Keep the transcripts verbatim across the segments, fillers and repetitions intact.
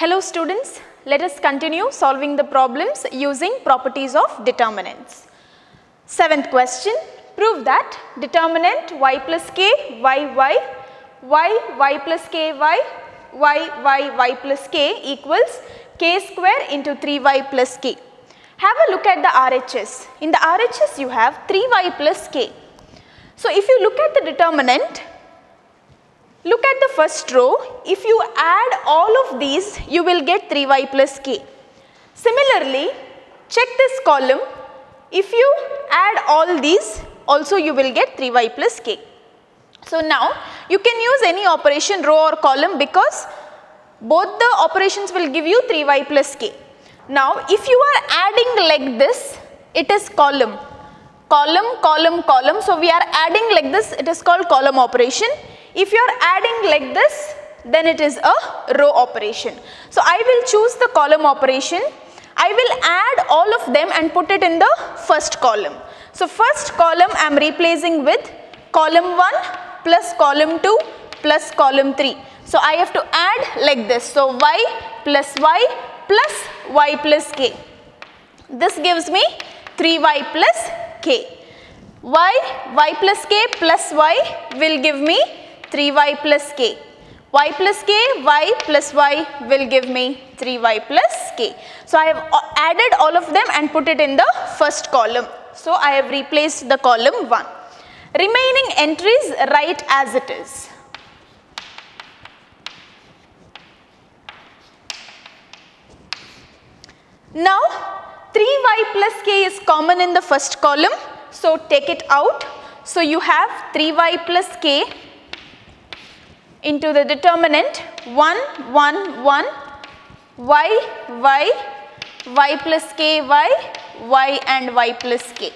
Hello students, let us continue solving the problems using properties of determinants. Seventh question, prove that determinant y plus k, y, y, y, y plus k, y, y, y, y plus k equals k square into three y plus k. Have a look at the R H S. In the R H S you have three y plus k. So if you look at the determinant, look at the first row, if you add all of these, you will get three y plus k. Similarly, check this column, if you add all these, also you will get three y plus k. So now, you can use any operation row or column because both the operations will give you three y plus k. Now, if you are adding like this, it is column. Column, column, column. So, we are adding like this, it is called column operation. If you are adding like this, then it is a row operation. So, I will choose the column operation. I will add all of them and put it in the first column. So, first column I am replacing with column one plus column two plus column three. So, I have to add like this. So, y plus y plus y plus k. This gives me three y plus k. Y, y plus k plus y will give me three y plus k. Y plus k, y plus y will give me three y plus k. So, I have added all of them and put it in the first column. So, I have replaced the column one. Remaining entries write as it is. Now, three y plus k is common in the first column. So, take it out. So, you have three y plus k into the determinant one, one, one, y, y, y plus k, y, y and y plus k.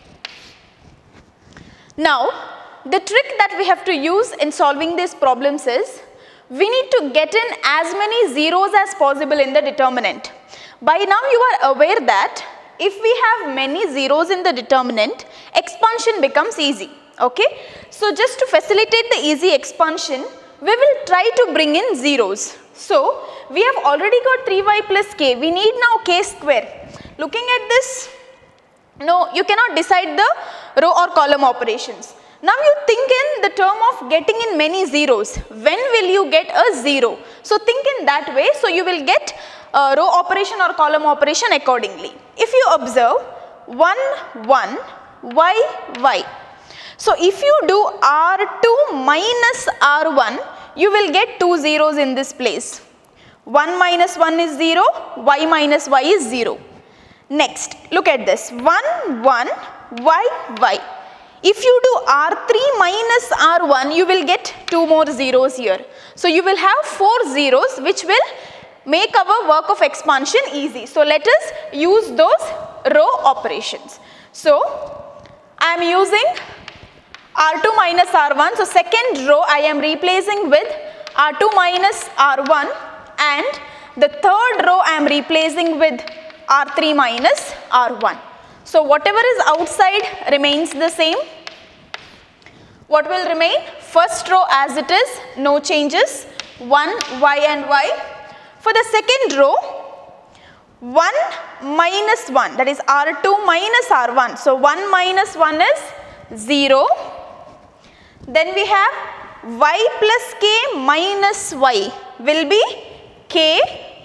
Now, the trick that we have to use in solving these problems is, we need to get in as many zeros as possible in the determinant. By now you are aware that if we have many zeros in the determinant, expansion becomes easy. Okay? So, just to facilitate the easy expansion, we will try to bring in zeros. So, we have already got three y plus k, we need now k square. Looking at this, no, you cannot decide the row or column operations. Now, you think in the term of getting in many zeros. When will you get a zero? So, think in that way. So, you will get a row operation or column operation accordingly. If you observe one, one, y, y. So, if you do R two minus R one, you will get two zeros in this place. one minus one is zero, y minus y is zero. Next, look at this, one, one, y, y. If you do R three minus R one, you will get two more zeros here. So, you will have four zeros which will make our work of expansion easy. So, let us use those row operations. So, I am using R two minus R one. So, second row I am replacing with R two minus R one and the third row I am replacing with R three minus R one. So, whatever is outside remains the same. What will remain? First row as it is, no changes, one, y and y. For the second row, one minus one, that is R two minus R one. So, one minus one is zero. Then we have y plus k minus y will be k,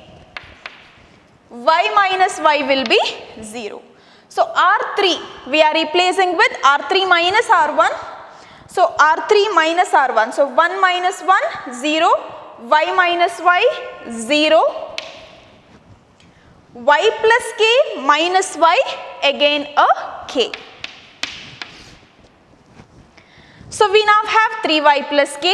y minus y will be zero. So, R three we are replacing with R three minus R one. So, R three minus R one. So, one minus one, zero, y minus y, zero, y plus k minus y, again a k. So, we now have three y plus k.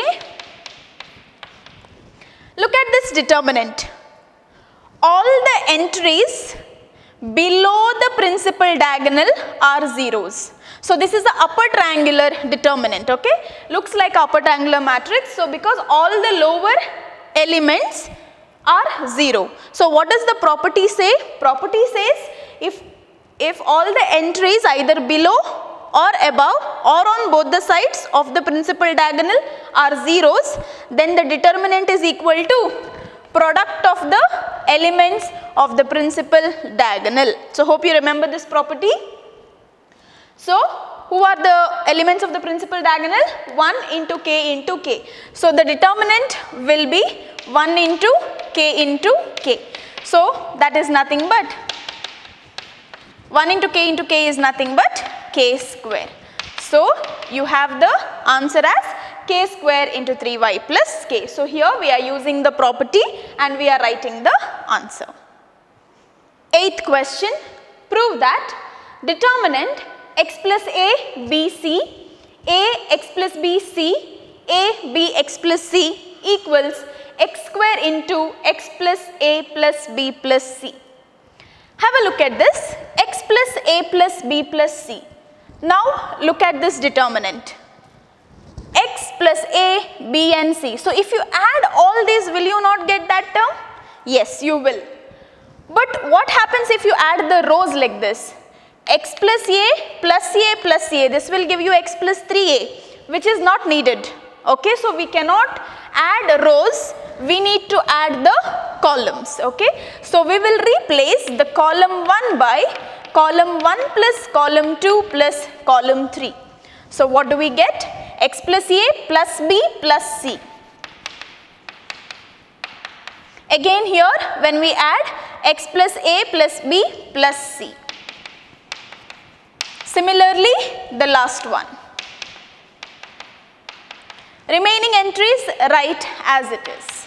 Look at this determinant. All the entries below the principal diagonal are zeros. So, this is the upper triangular determinant, okay? Looks like upper triangular matrix. So, because all the lower elements are zero. So, what does the property say? Property says if, if all the entries either below or above or on both the sides of the principal diagonal are zeros, then the determinant is equal to product of the elements of the principal diagonal. So hope you remember this property. So who are the elements of the principal diagonal? one into k into k. So the determinant will be one into k into k. So that is nothing but one into k into k is nothing but k square. So you have the answer as k square into three y plus k. So here we are using the property and we are writing the answer. Eighth question, prove that determinant x plus a b c, a x plus b c, a b x plus c equals x square into x plus a plus b plus c. Have a look at this, x plus a plus b plus c. Now look at this determinant, x plus a, b and c. So if you add all these, will you not get that term? Yes, you will. But what happens if you add the rows like this? X plus a plus a plus a, this will give you x plus three a, which is not needed. Okay, so we cannot add rows, we need to add the columns. Okay, so we will replace the column one by column one plus column two plus column three. So what do we get? X plus a plus b plus c. Again here when we add x plus a plus b plus c. Similarly, the last one. Remaining entries write as it is.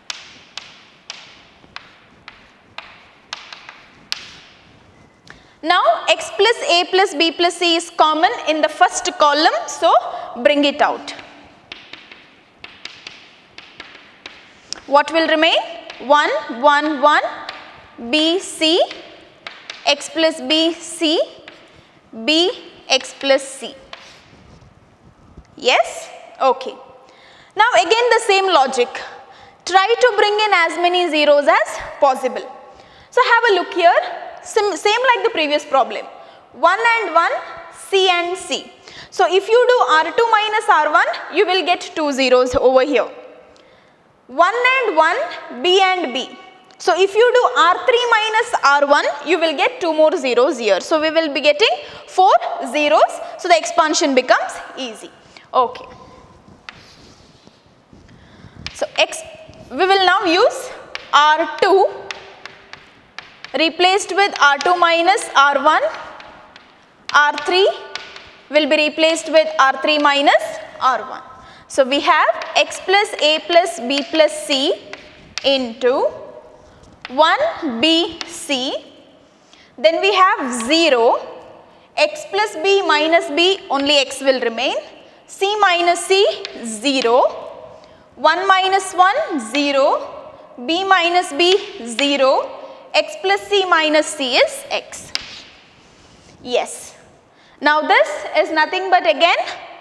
Now x plus a plus b plus c is common in the first column, so bring it out. What will remain? one, one, one, b, c, x plus b, c, b, x plus c. Yes? Okay. Now again the same logic. Try to bring in as many zeros as possible. So have a look here. Sim same like the previous problem. one and one, c and c. So if you do r two minus r one, you will get two zeros over here. one and one, b and b. So if you do r three minus r one, you will get two more zeros here. So we will be getting four zeros. So the expansion becomes easy. Okay. So x, we will now use r two replaced with r two minus r one, r three will be replaced with r three minus r one. So we have x plus a plus b plus c into one b c, then we have zero, x plus b minus b, only x will remain, c minus c, zero, one minus one, zero, b minus b, zero, x plus c minus c is x. Yes. Now this is nothing but again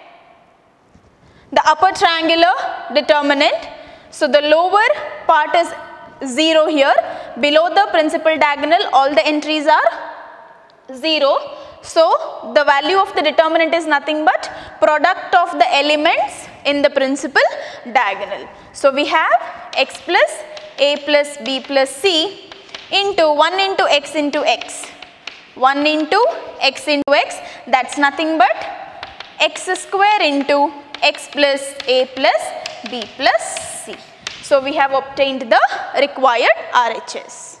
the upper triangular determinant. So the lower part is zero here, below the principal diagonal all the entries are zero. So the value of the determinant is nothing but product of the elements in the principal diagonal. So we have x plus a plus b plus c into one into x into x, one into x into x, that's nothing but x square into x plus a plus b plus c. So we have obtained the required R H S.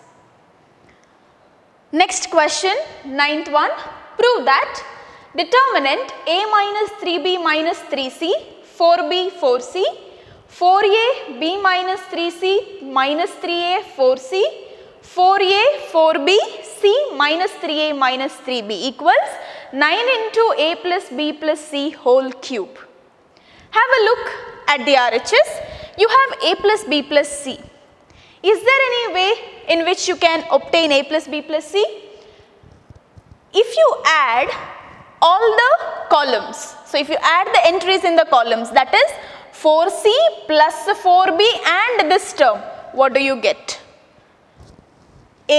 Next question, ninth one, prove that determinant a minus three b minus three c, four b four c, four a b minus three c minus three a four c, four a four b c minus three a minus three b equals nine into a plus b plus c whole cube. Have a look at the R H S. You have a plus b plus c. Is there any way in which you can obtain a plus b plus c? If you add all the columns, so if you add the entries in the columns, that is four c plus four b and this term, what do you get?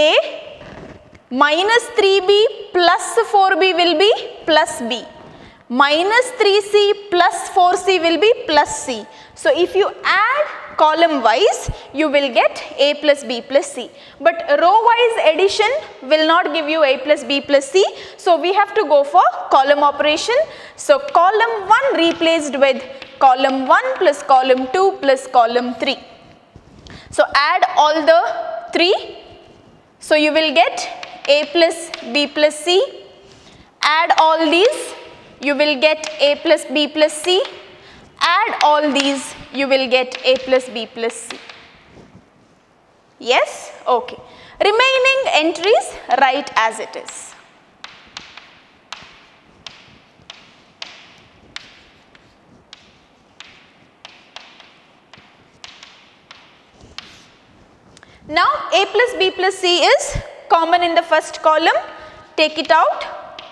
A minus three b plus four b will be plus b, minus three c plus four c will be plus c. So if you add column wise, you will get a plus b plus c. But row wise addition will not give you a plus b plus c. So we have to go for column operation. So column one replaced with column one plus column two plus column three. So add all the three. So you will get a plus b plus c. Add all these, you will get a plus b plus c. Add all these, you will get a plus b plus c. Yes? Okay. Remaining entries, write as it is. Now a plus b plus c is common in the first column. Take it out.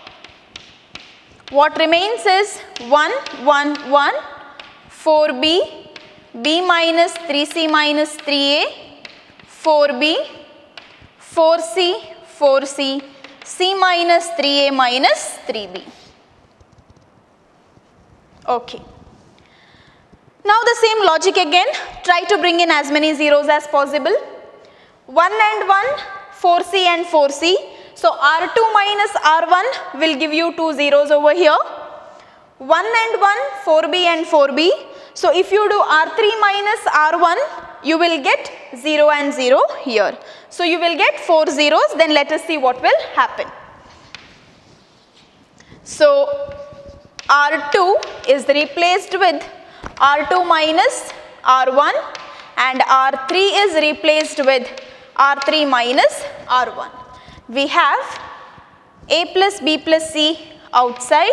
What remains is one, one, one, four b, b minus three c minus three a, four b, four c, four c, c minus three a minus three b. Okay. Now the same logic again, try to bring in as many zeros as possible. one and one, four c and four c. So R two minus R one will give you two zeros over here. one and one, four b and four b. So if you do R three minus R one, you will get zero and zero here. So you will get four zeros, then let us see what will happen. So R two is replaced with R two minus R one and R three is replaced with R three minus R one. We have a plus b plus c outside.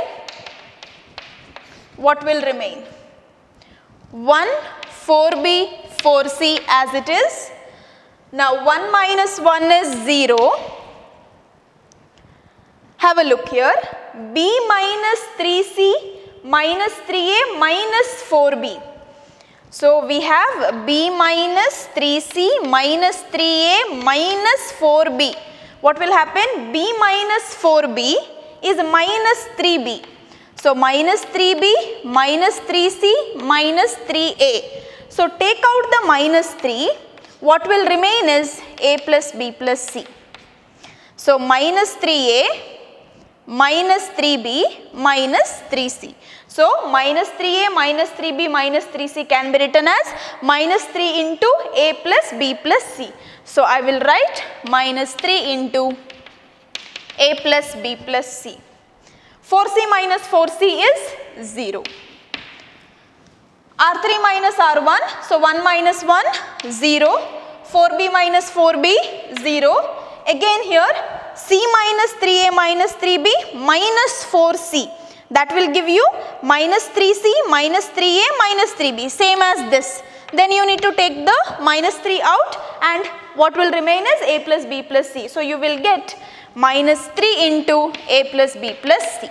What will remain? one, four b, four c as it is. Now one minus one is zero. Have a look here. B minus three c minus three a minus four b. So we have b minus three c minus three a minus four b. What will happen? B minus four b is minus three b. So minus three b minus three c minus three a. So take out the minus three. What will remain is a plus b plus c. So minus three a minus three b minus three c. So minus three a minus three b minus three c can be written as minus three into a plus b plus c. So I will write minus three into a plus b plus c. four c minus four c is zero. R three minus R one, so one minus one, zero. four b minus four b, zero. Again here, c minus three a minus three b minus four c. That will give you minus three c minus three a minus three b, same as this. Then you need to take the minus three out and what will remain is a plus b plus c. So you will get minus three into a plus b plus c.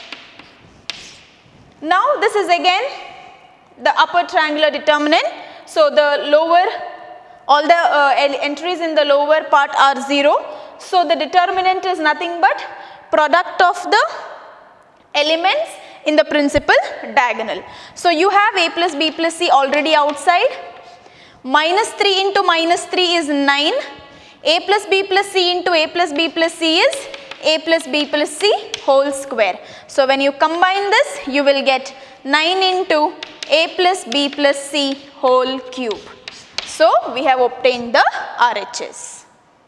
Now this is again the upper triangular determinant. So the lower, all the uh, entries in the lower part are zero. So the determinant is nothing but product of the elements in the principal diagonal. So you have a plus b plus c already outside. Minus three into minus three is nine. A plus b plus c into a plus b plus c is a plus b plus c whole square. So when you combine this, you will get nine into a plus b plus c whole cube. So we have obtained the R H S.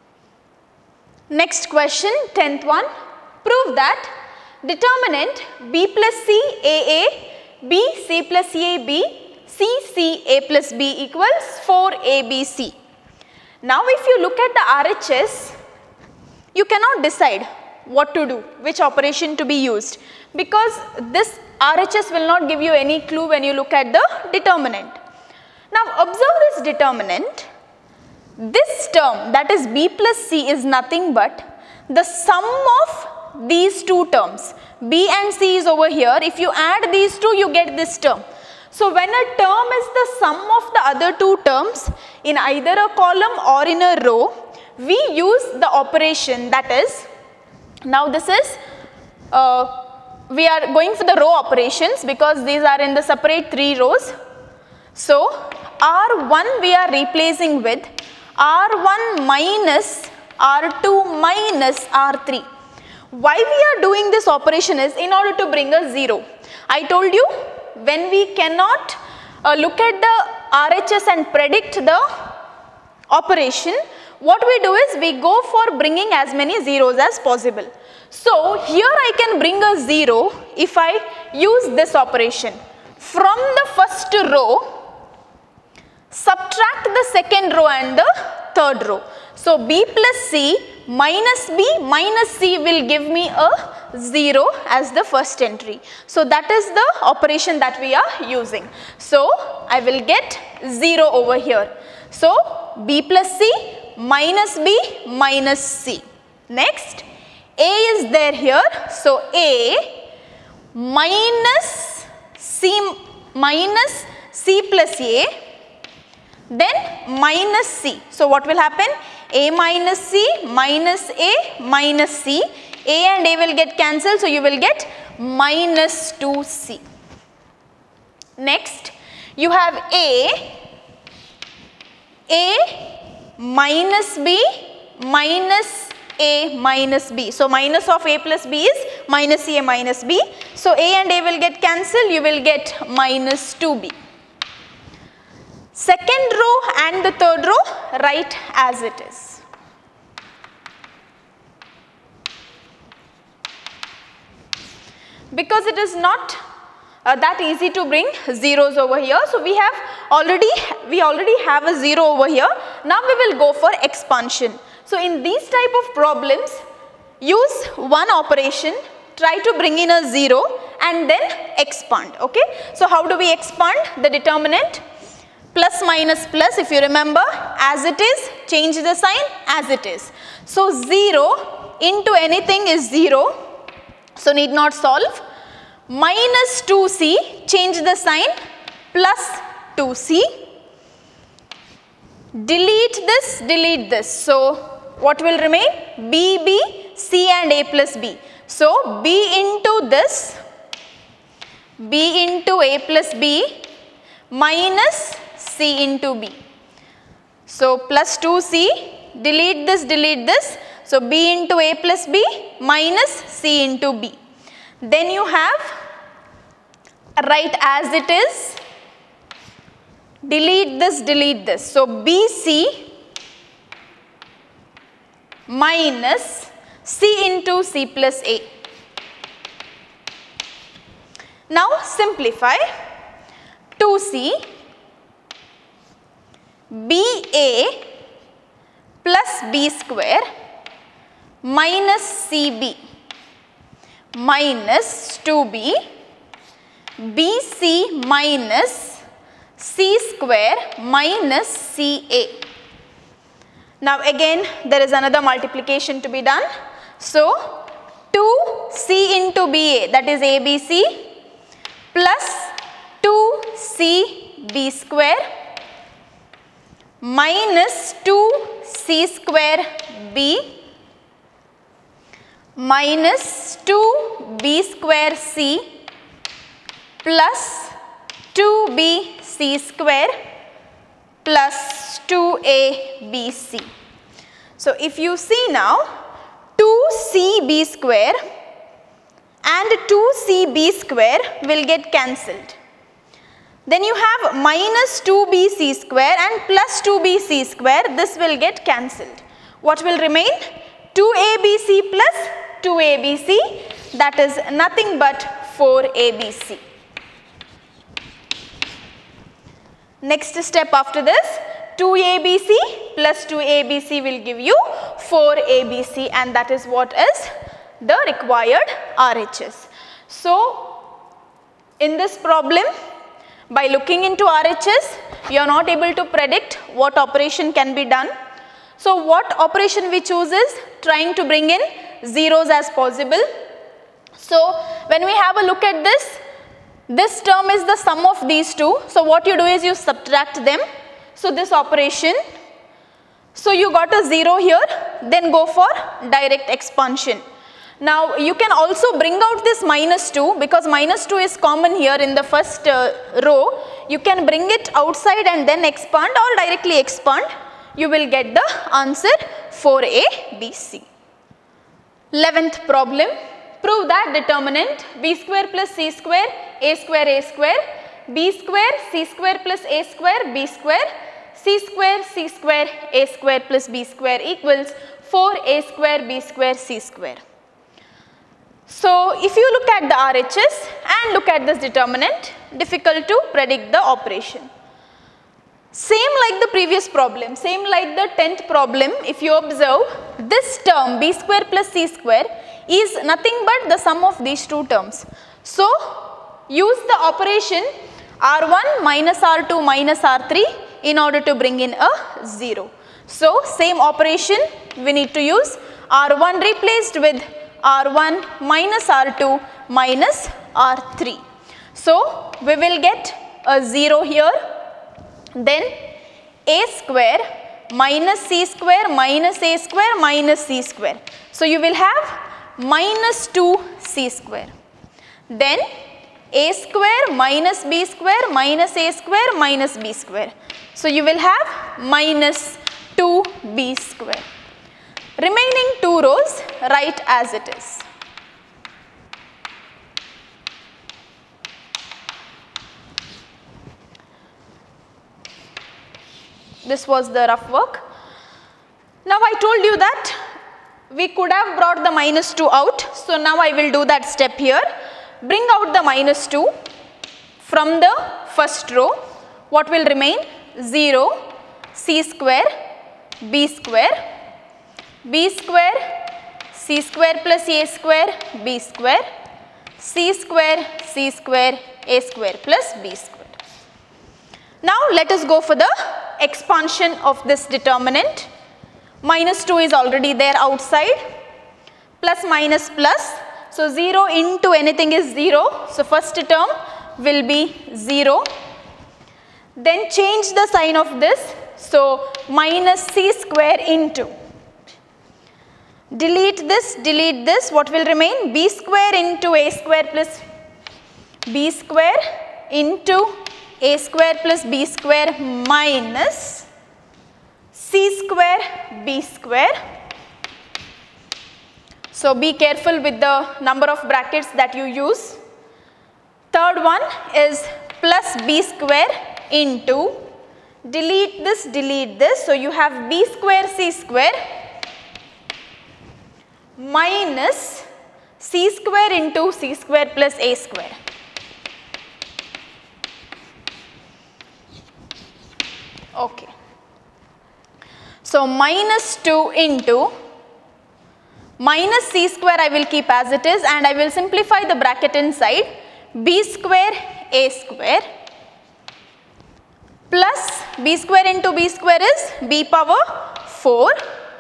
Next question, tenth one. Prove that determinant b plus c a a, b c plus c a b, c c a plus b equals four a b c. Now if you look at the R H S, you cannot decide what to do, which operation to be used, because this R H S will not give you any clue when you look at the determinant. Now observe this determinant. This term, that is b plus c, is nothing but the sum of these two terms. B and c is over here. If you add these two, you get this term. So when a term is the sum of the other two terms in either a column or in a row, we use the operation, that is, now this is uh, we are going for the row operations because these are in the separate three rows. So R one we are replacing with R one minus R two minus R three. Why we are doing this operation is in order to bring a zero. I told you when we cannot uh, look at the R H S and predict the operation, what we do is we go for bringing as many zeros as possible. So here I can bring a zero if I use this operation. From the first row, subtract the second row and the third row. So B plus C minus B minus C will give me a zero as the first entry. So that is the operation that we are using. So I will get zero over here. So B plus C minus B minus C. Next, A is there here. So A minus C minus C plus A, then minus C. So what will happen? A minus C minus A minus C. A and A will get cancelled, so you will get minus two C. Next, you have A, A minus B minus A minus B. So minus of A plus B is minus A minus B. So A and A will get cancelled, you will get minus two B. Second row and the third row, write as it is. Because it is not uh, that easy to bring zeros over here. So we have already, we already have a zero over here. Now we will go for expansion. So in these type of problems, use one operation, try to bring in a zero and then expand. Okay. So how do we expand? The determinant plus minus plus, if you remember, as it is, change the sign as it is. So zero into anything is zero, so need not solve. Minus two C, change the sign, plus two C. Delete this, delete this. So what will remain? B, B, C and A plus B. So B into this, B into A plus B minus C into B. So plus two C, delete this, delete this. So B into A plus B minus C into B. Then you have write as it is, delete this, delete this. So B C minus C into C plus A. Now simplify. two C B A plus B square minus C B minus two B, B C minus C square minus C A. Now again there is another multiplication to be done. So two C into B A, that is A B C, plus two C B square minus two C square B minus two B square C plus two B C square plus two A B C. So if you see now, two C B square and two C B square will get cancelled. Then you have minus two B C square and plus two B C square, this will get cancelled. What will remain? two A B C plus two A B C, that is nothing but four A B C. Next step after this, two A B C plus two A B C will give you four A B C, and that is what is the required R H S. So in this problem, by looking into R H S, you are not able to predict what operation can be done. So what operation we choose is trying to bring in zeros as possible. So when we have a look at this, this term is the sum of these two. So what you do is you subtract them. So this operation, so you got a zero here, then go for direct expansion. Now you can also bring out this minus two because minus two is common here in the first uh, row. You can bring it outside and then expand or directly expand. You will get the answer four A, B, C. eleventh problem. Prove that determinant b square plus c square, a square, a square, b square, c square plus a square, b square, c square, c square, a square plus b square equals four a square, b square, c square. So if you look at the R H S and look at this determinant, difficult to predict the operation. Same like the previous problem, same like the tenth problem, if you observe, this term b square plus c square is nothing but the sum of these two terms. So use the operation R one minus R two minus R three in order to bring in a zero. So same operation we need to use, R one replaced with R one minus R two minus R three. So we will get a zero here, then a square minus c square minus a square minus c square. So you will have minus two c square. Then a square minus b square minus a square minus b square. So you will have minus two b square. Remaining two rows write as it is. This was the rough work. Now I told you that we could have brought the minus two out. So now I will do that step here. Bring out the minus two from the first row. What will remain? zero, c square, b square, b square, c square plus a square, b square, c square, c square, a square plus b square. Now let us go for the expansion of this determinant. Minus two is already there outside, plus minus plus. So zero into anything is zero. So first term will be zero. Then change the sign of this. So minus c square into. Delete this, delete this. What will remain? B square into a square plus b square into a square plus b square minus c square b square. So be careful with the number of brackets that you use. Third one is plus b square into, delete this, delete this. So you have b square c square minus c square into c square plus a square. Okay. So minus two into minus c square I will keep as it is and I will simplify the bracket inside. B square a square plus b square into b square is b power four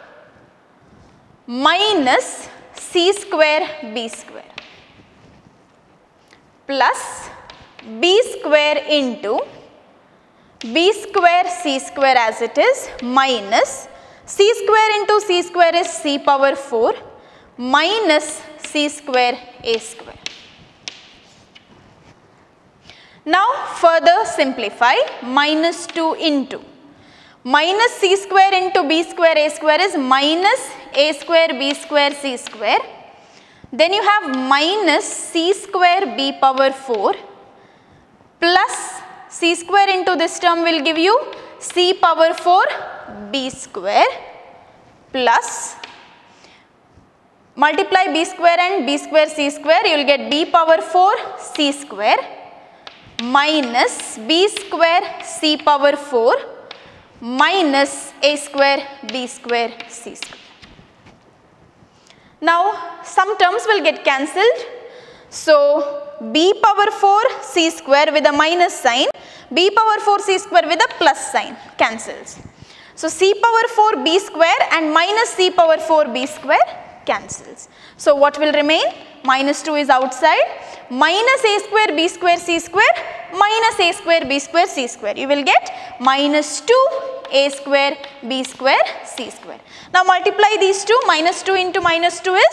minus c square b square plus b square into b square c square as it is minus c square into c square is c power four minus c square a square. Now further simplify. Minus two into minus c square into b square a square is minus a square b square c square. Then you have minus c square b power four plus c square into this term will give you c power four b square plus multiply b square and b square c square, you will get b power four c square minus b square c power four minus a square b square c square. Now some terms will get cancelled. So b power four c square with a minus sign, b power four c square with a plus sign cancels. So c power four b square and minus c power four b square cancels. So what will remain? Minus two is outside, minus a square b square c square minus a square b square c square. You will get minus two a square b square c square. Now multiply these two, minus two into minus two is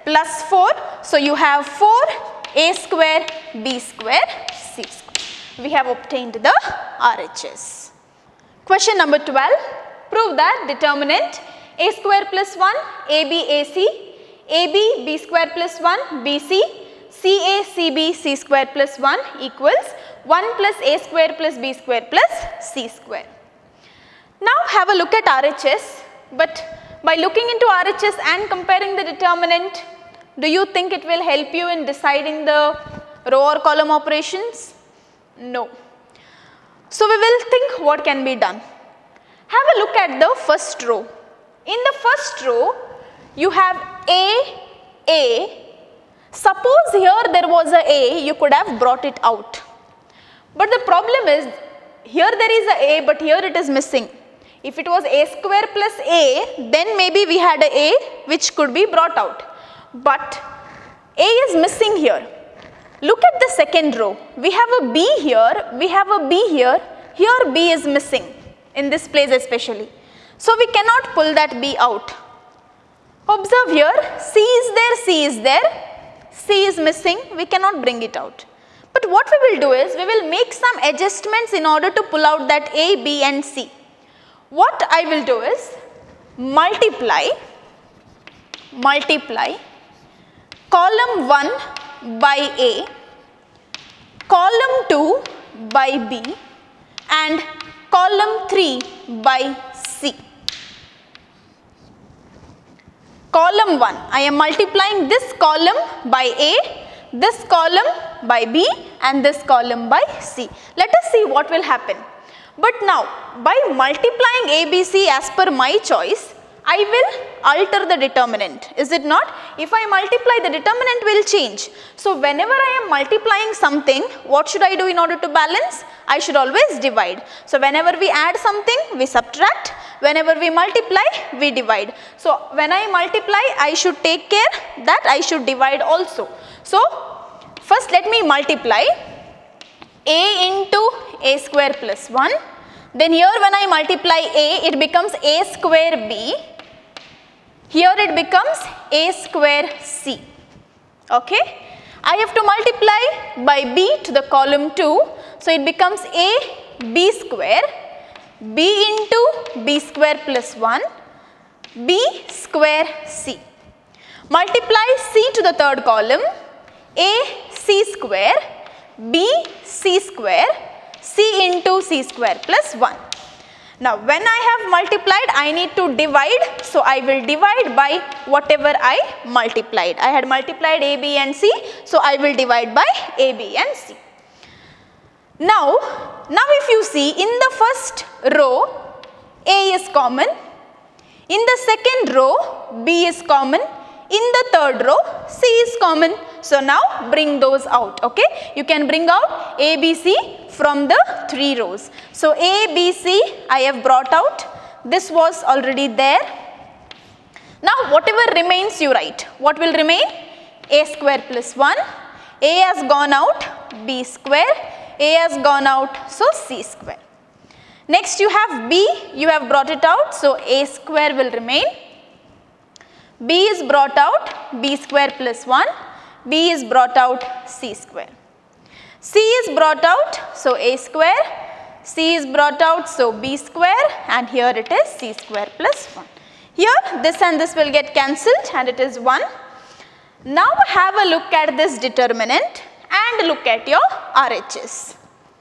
plus four. So you have four a square b square c square. We have obtained the R H S. Question number twelve. Prove that determinant a square plus one ab ac, ab b square plus one bc, ca cb c square plus one equals one plus a square plus b square plus c square. Now have a look at R H S, but by looking into R H S and comparing the determinant, do you think it will help you in deciding the row or column operations? No. So we will think what can be done. Have a look at the first row. In the first row, you have A, A. Suppose here there was a A, you could have brought it out. But the problem is, here there is a A, but here it is missing. If it was A square plus A, then maybe we had a A which could be brought out. But A is missing here. Look at the second row. We have a B here, we have a B here. Here B is missing, in this place especially. So we cannot pull that B out. Observe here, C is there, C is there, C is missing, we cannot bring it out. But what we will do is, we will make some adjustments in order to pull out that A, B and C. What I will do is, multiply, multiply column one by A, column two by B and column three by C. Column one, I am multiplying this column by A, this column by B and this column by C. Let us see what will happen. But now, by multiplying A, B, C as per my choice, I will alter the determinant, is it not? If I multiply, the determinant will change. So whenever I am multiplying something, what should I do in order to balance? I should always divide. So whenever we add something, we subtract. Whenever we multiply, we divide. So when I multiply, I should take care that I should divide also. So first let me multiply A into A square plus one. Then here when I multiply A, it becomes A square B. Here it becomes A square C. Okay. I have to multiply by B to the column two. So it becomes A B square, B into B square plus one, B square C. Multiply C to the third column, A C square, B C square, C into C square plus one. Now when I have multiplied, I need to divide, so I will divide by whatever I multiplied. I had multiplied A, B and C, so I will divide by A, B and C. Now, now if you see, in the first row, A is common, in the second row, B is common, in the third row, C is common. So now bring those out, okay. You can bring out A, B, C from the three rows. So A, B, C I have brought out. This was already there. Now whatever remains you write. What will remain? A square plus one. A has gone out, B square. A has gone out, so C square. Next you have B, you have brought it out, so A square will remain. B is brought out, B square plus one. B is brought out, C square. C is brought out, so A square. C is brought out, so B square, and here it is C square plus one. Here this and this will get cancelled and it is one. Now have a look at this determinant and look at your R H S.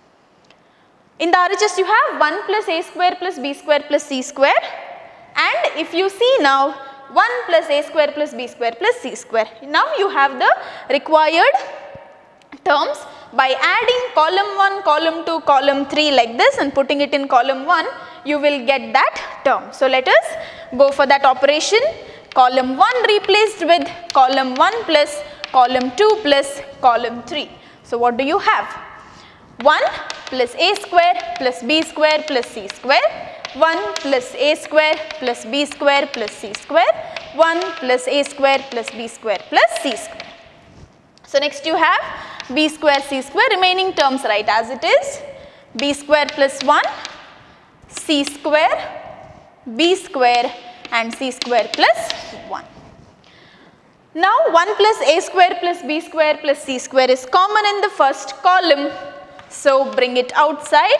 In the R H S you have one plus A square plus B square plus C square, and if you see now, one plus A square plus B square plus C square. Now you have the required terms. By adding column one, column two, column three like this and putting it in column one, you will get that term. So let us go for that operation. Column one replaced with column one plus column two plus column three. So what do you have? one plus A square plus B square plus C square. one plus A square plus B square plus C square. one plus A square plus B square plus C square. So next you have B square C square, remaining terms write as it is. B square plus one, C square, B square and C square plus one. Now one plus a square plus b square plus c square is common in the first column. So bring it outside.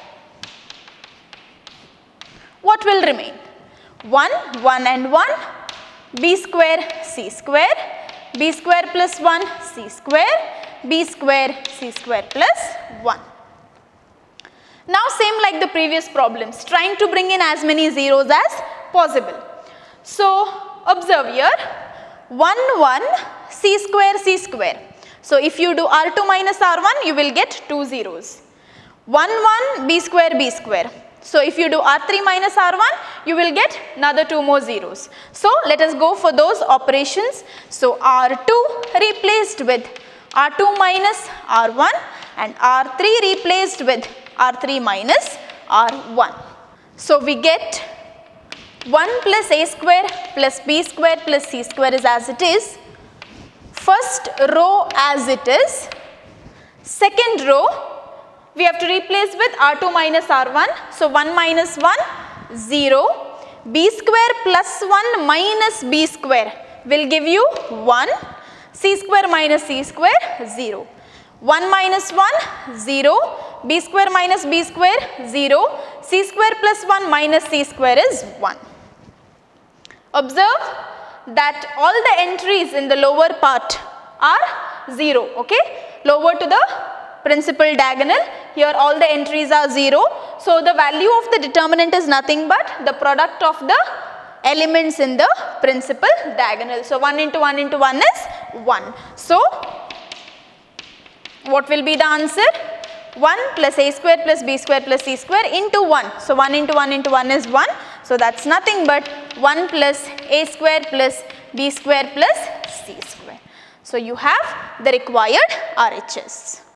What will remain? one, one and one, b square, c square, b square plus one, c square, b square, c square plus one. Now same like the previous problems, trying to bring in as many zeros as possible. So observe here, one, one, c square, c square. So if you do r two minus r one, you will get two zeros. one, one, b square, b square. So if you do r three minus r one, you will get another two more zeros. So let us go for those operations. So r two replaced with r two minus r one and r three replaced with r three minus r one. So we get one plus a square plus b square plus c square is as it is. First row as it is. Second row we have to replace with r two minus r one. So one minus one, zero. B square plus one minus b square will give you one. C square minus c square, zero. one minus one, zero. B square minus b square, zero. C square plus one minus c square is one. Observe that all the entries in the lower part are zero, okay? Lower to the principal diagonal, here all the entries are zero. So the value of the determinant is nothing but the product of the elements in the principal diagonal. So one into one into one is one. So what will be the answer? one plus a square plus b square plus c square into one. So one into one into one is one. So that's nothing but one plus a square plus b square plus c square. So you have the required R H S.